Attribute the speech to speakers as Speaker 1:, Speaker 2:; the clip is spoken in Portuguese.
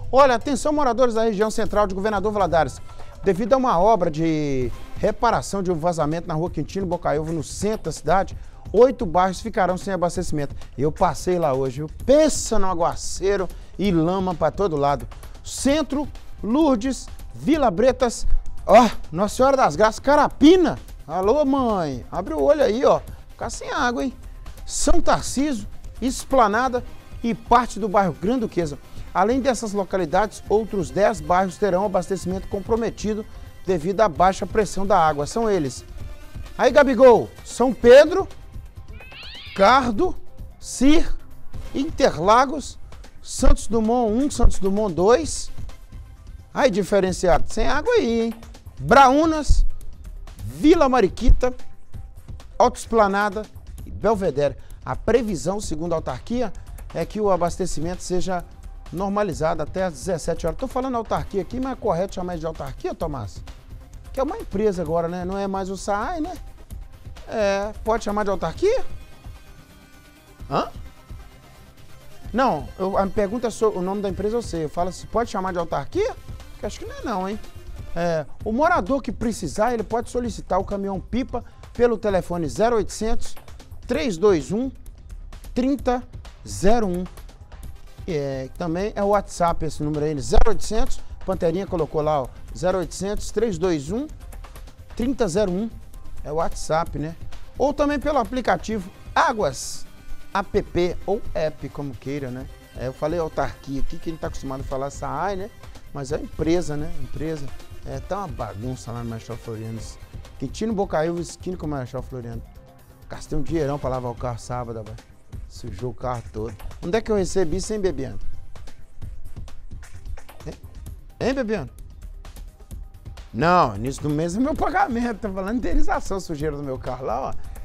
Speaker 1: Olha, atenção moradores da região central de Governador Valadares. Devido a uma obra de reparação de um vazamento na rua Quintino Bocaiúva, no centro da cidade, 8 bairros ficarão sem abastecimento. Eu passei lá hoje, viu? Pensa no aguaceiro e lama para todo lado. Centro, Lourdes, Vila Bretas, ó, Nossa Senhora das Graças, Carapina. Alô, mãe, abre o olho aí, ó. Ficar sem água, hein? São Tarcísio, Esplanada e parte do bairro Grande Duquesa. Além dessas localidades, outros 10 bairros terão abastecimento comprometido devido à baixa pressão da água. São eles. Aí, Gabigol, São Pedro, Cardo, Cir, Interlagos, Santos Dumont 1, Santos Dumont 2. Aí, diferenciado, sem água aí, hein? Braúnas, Vila Mariquita, Alto Esplanada e Belvedere. A previsão, segundo a autarquia, é que o abastecimento seja normalizado até às 17 horas. Estou falando autarquia aqui, mas é correto chamar de autarquia, Tomás? Que é uma empresa agora, né? Não é mais o SAAI, né? É, pode chamar de autarquia? Hã? Não, a pergunta é sobre o nome da empresa, eu sei. Eu falo se pode chamar de autarquia? Que acho que não é não, hein? É, o morador que precisar, ele pode solicitar o caminhão-pipa pelo telefone 0800 321 3001. Também é o WhatsApp esse número aí, 0800, Panterinha colocou lá, ó, 0800 321 3001, é o WhatsApp, né? Ou também pelo aplicativo Águas App ou App, como queira, né? Eu falei autarquia aqui, que a gente tá acostumado a falar SAAI, né? Mas é empresa, né? Empresa. Tá uma bagunça lá no Marechal Floriano. Quintino Bocaiúva, esquina com o Marechal Floriano. Gastei um dinheirão pra lavar o carro sábado, velho. Sujou o carro todo. Onde é que eu recebi isso, hein, Bebiano? Hein, Bebiano? Não, início do mês é meu pagamento. Tá falando de indenização, sujeira do meu carro lá, ó.